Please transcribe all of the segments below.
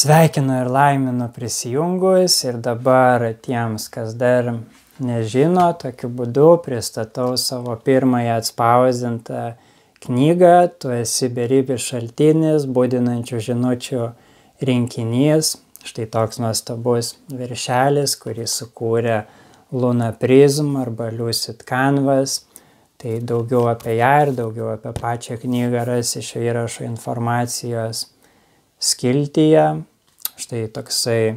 Sveikinu ir laiminu prisijungus ir dabar tiems, kas dar nežino, tokiu būdu pristatau savo pirmąją atspausdintą knygą. Tu esi beribis šaltinis, budinančių žinučių rinkinys. Štai toks nuostabus viršelis, kurį sukūrė Luna Prism arba Lucid Canvas. Tai daugiau apie ją ir daugiau apie pačią knygą rasi šio įrašo informacijos skiltyje. Štai toksai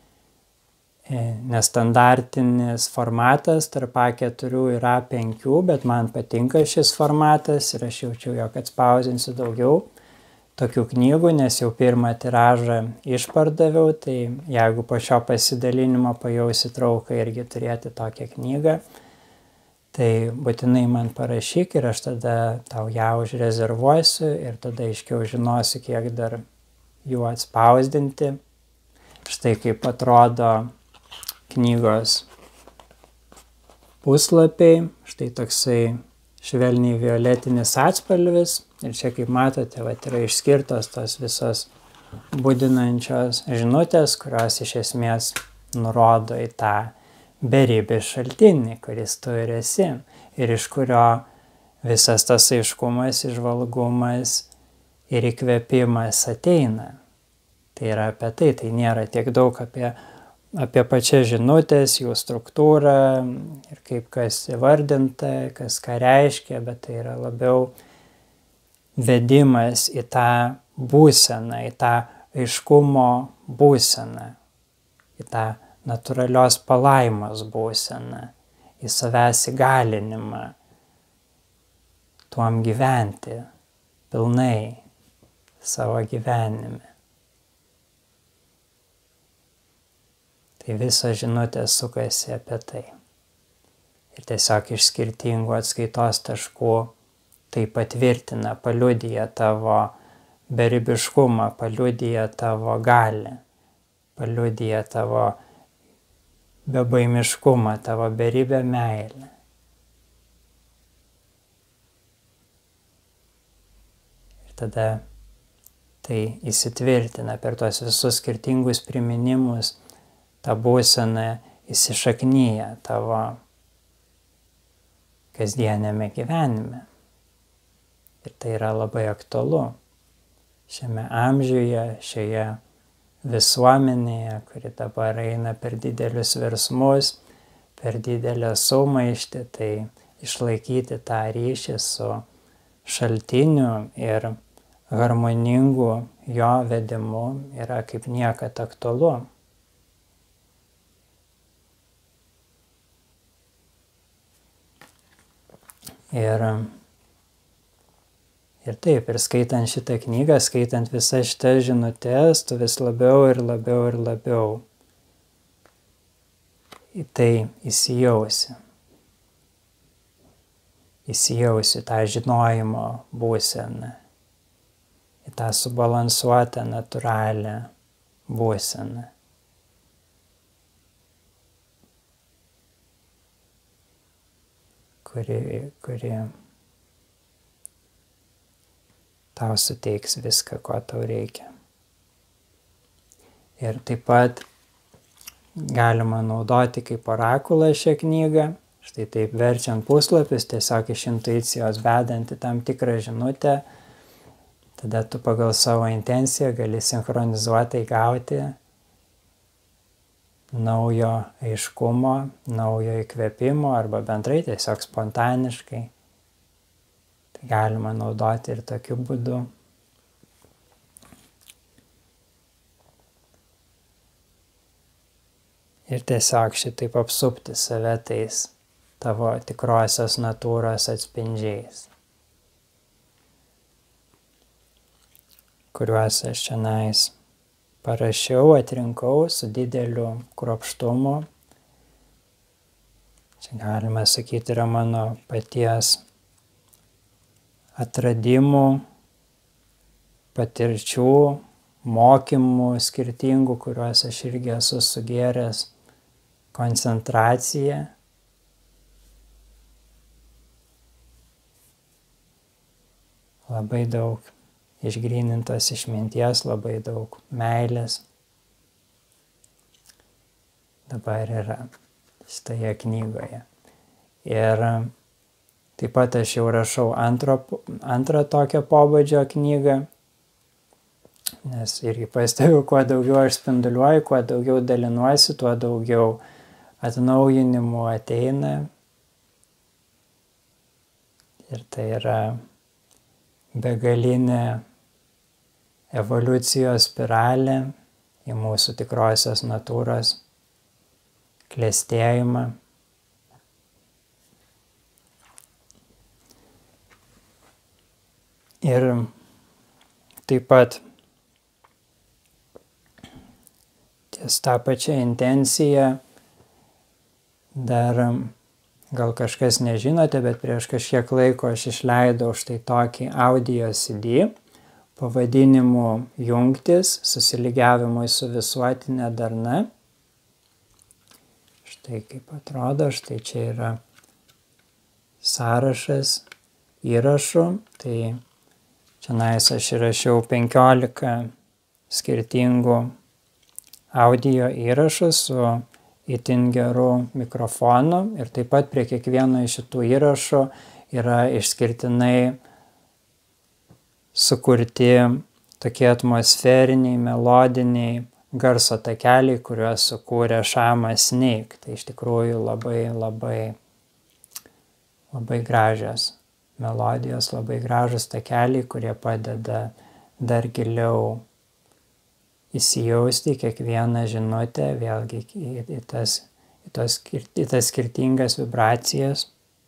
nestandartinis formatas tarp A4 ir A5, bet man patinka šis formatas ir aš jaučiu, jog atspausinsiu daugiau tokių knygų, nes jau pirmą tiražą išpardaviau, tai jeigu po šio pasidalinimo pajausi trauką irgi turėti tokią knygą, tai būtinai man parašyk ir aš tada tau ją užrezervuosiu ir tada aiškiau žinosiu, kiek dar jų atspausdinti. Štai kaip atrodo knygos puslapiai. Štai toksai švelniai violetinis atspalvis. Ir čia, kaip matote, yra išskirtos tos visos budinančios žinutės, kurios iš esmės nurodo į tą beribį šaltinį, kuris tu ir esi. Ir iš kurio visas tas aiškumas, įžvalgumas ir įkvėpimas ateina. Tai yra apie tai, tai nėra tiek daug apie pačias žinutės, jų struktūrą ir kaip kas įvardinta, kas ką reiškia, bet tai yra labiau vedimas į tą būseną, į tą aiškumo būseną, į tą natūralios palaimos būseną, į savęs įgalinimą, tuom gyventi pilnai savo gyvenime. Tai visos žinutės sukasi apie tai. Ir tiesiog iš skirtingų atskaitos taškų tai patvirtina, paliudija tavo beribiškumą, paliudija tavo galią, paliudija tavo bebaimiškumą, tavo beribę meilę. Ir tada tai įsitvirtina per tuos visus skirtingus priminimus, ta būsena įsišaknyja tavo kasdienėme gyvenime. Ir tai yra labai aktualu šiame amžiuje, šioje visuomenėje, kuri dabar eina per didelius virsmus, per didelę sumaištį, tai išlaikyti tą ryšį su šaltiniu ir harmoningu jo vedimu yra kaip niekad aktualu. Ir taip, ir skaitant šitą knygą, skaitant visas šitas žinutės, tu vis labiau ir labiau ir labiau į tai įsijausi. Įsijausi tą žinojimo būseną, į tą subalansuotą, natūralią būseną. Kuri tau suteiks viską, ko tau reikia. Ir taip pat galima naudoti kaip orakulą šią knygą. Štai taip verčiant puslapius, tiesiog iš intuicijos bedant į tam tikrą žinutę. Tada tu pagal savo intenciją gali sinchronizuotai gauti naujo aiškumo, naujo įkvėpimo arba bendrai tiesiog spontaniškai. Tai galima naudoti ir tokiu būdu. Ir tiesiog šitaip apsupti save tais tavo tikrosios natūros atspindžiais, kuriuos aš čionais parašiau, atrinkau su dideliu kruopštumu. Čia galima sakyti yra mano paties atradimų, patirčių, mokymų skirtingų, kuriuos aš irgi esu sugėręs, koncentracija. Labai daug išgrynintos išminties, labai daug meilės, dabar yra šitoje knygoje. Ir taip pat aš jau rašau antrą tokio pobūdžio knygą, nes irgi pastebiu, kuo daugiau aš spinduliuoju, kuo daugiau dalinuosi, tuo daugiau atnaujinimų ateina. Ir tai yra begalinė evoliucijos spiralė į mūsų tikrosios natūros klestėjimą. Ir taip pat ties tą pačią intenciją dar gal kažkas nežinote, bet prieš kažkiek laiko aš išleidau štai tokį audio CD pavadinimu Jungtis susilygiavimui su visuotinė darna. Štai kaip atrodo, štai čia yra sąrašas įrašų. Tai čionais aš įrašiau 15 skirtingų audio įrašų su itin geru mikrofonu ir taip pat prie kiekvieno iš šitų įrašų yra išskirtinai sukurti tokie atmosferiniai, melodiniai garso takeliai, kuriuos sukūrė Shamas Snake. Tai iš tikrųjų labai gražios melodijos, labai gražus takeliai, kurie padeda dar giliau įsijausti kiekvieną žinutę, vėlgi į tas skirtingas vibracijas.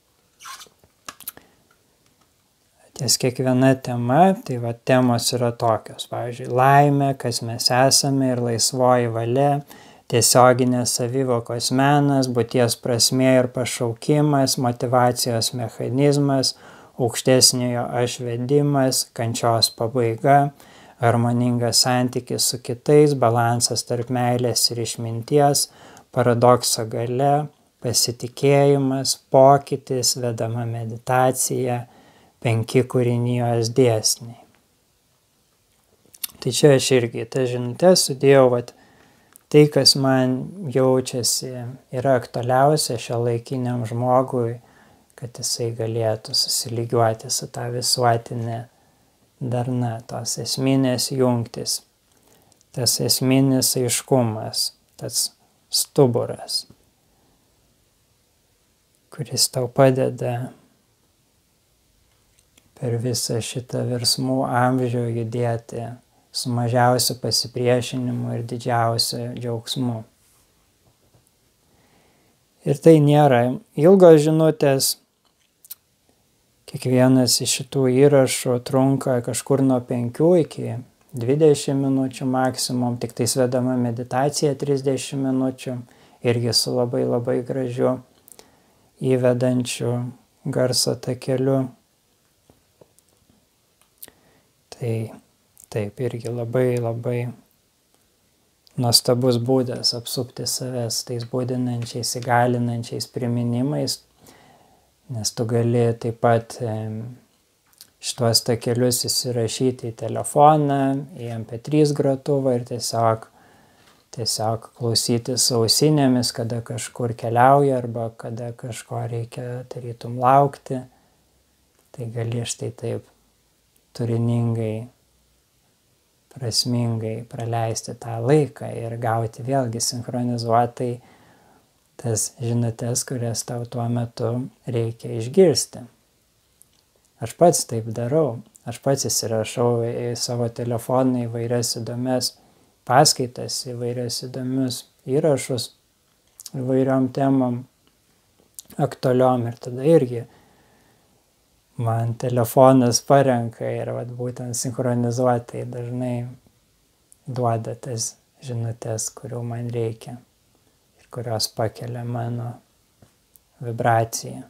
Ties kiekviena tema, tai va temos yra tokios, pavyzdžiui, laimė, kas mes esame ir laisvoji valia, tiesioginės savivokos menas, būties prasmė ir pašaukimas, motyvacijos mechanizmas, aukštesniojo aš vedimas, kančios pabaiga, harmoningas santykis su kitais, balansas tarp meilės ir išminties, paradokso galia, pasitikėjimas, pokytis, vedama meditacija, 5 kūrinijos dėsniai. Tai čia aš irgi tą žinutę sudėjau, tai, kas man jaučiasi yra aktualiausia šiuolaikiniam žmogui, kad jisai galėtų susilygiuoti su tą visuotinę darna, tos esminės jungtis, tas esminis aiškumas, tas stuburas, kuris tau padeda per visą šitą virsmų amžių judėti su mažiausiu pasipriešinimu ir didžiausiu džiaugsmu. Ir tai nėra ilgos žinutės. Kiekvienas iš šitų įrašų trunka kažkur nuo 5 iki 20 minučių maksimum, tik tai vedama meditacija 30 minučių, irgi su labai gražiu įvedančiu garso takeliu. Tai taip, irgi labai nuostabus būdas apsupti savęs tais būdinančiais, įgalinančiais priminimais, nes tu gali taip pat šituos takelius įsirašyti į telefoną, į MP3 grotuvą ir tiesiog klausytis ausinėmis, kada kažkur keliauja arba kada kažko reikia tarytum laukti. Tai gali štai taip turiningai, prasmingai praleisti tą laiką ir gauti vėlgi sinchronizuotai tas žinutes, kurias tau tuo metu reikia išgirsti. Aš pats taip darau, aš pats įsirašau į savo telefoną įvairias įdomias paskaitas, įvairias įdomius įrašus, įvairiom temom aktualiom ir tada irgi man telefonas parenka ir būtent sinchronizuotai dažnai duoda tas žinutes, kurių man reikia ir kurios pakelia mano vibraciją.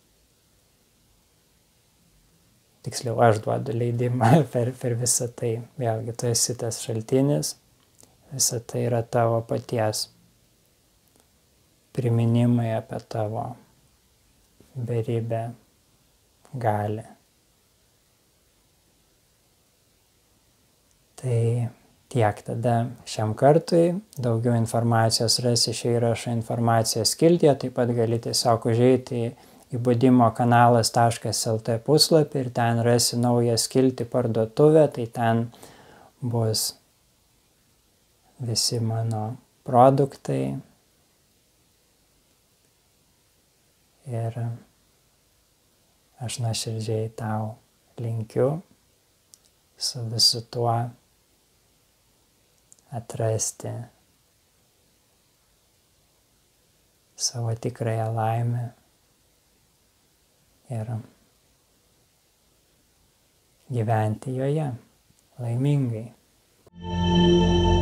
Tiksliau, aš duodu leidimą per visą tai. Vėlgi, tu esi tas šaltinis, visa tai yra tavo paties priminimai apie tavo beribę gali. Tai Tiek tada šiam kartui. Daugiau informacijos rasi šio įrašo informacijos skiltyje, taip pat gali tiesiog užeiti į budimokanalas.lt puslapį ir ten rasi naują skiltį parduotuvę, tai ten bus visi mano produktai. Ir aš nuoširdžiai tau linkiu su visu tuo atrasti savo tikrąją laimę ir gyventi joje laimingai.